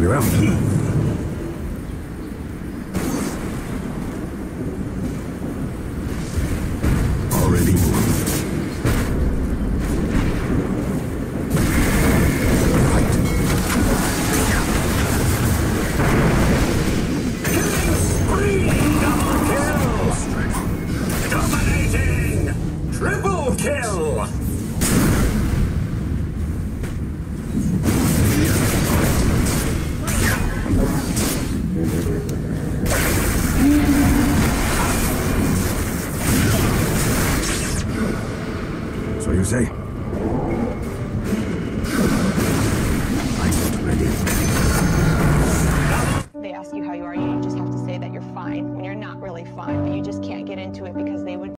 Very well. Already moved. Triple kill! So you say? I'm not ready. They ask you how you are, you just have to say that you're fine when you're not really fine, but you just can't get into it because they would